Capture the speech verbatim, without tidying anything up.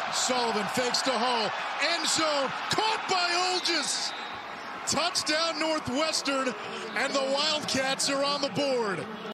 Sullivan fakes to Hull. End zone. Caught by Olges. Touchdown Northwestern, and the Wildcats are on the board.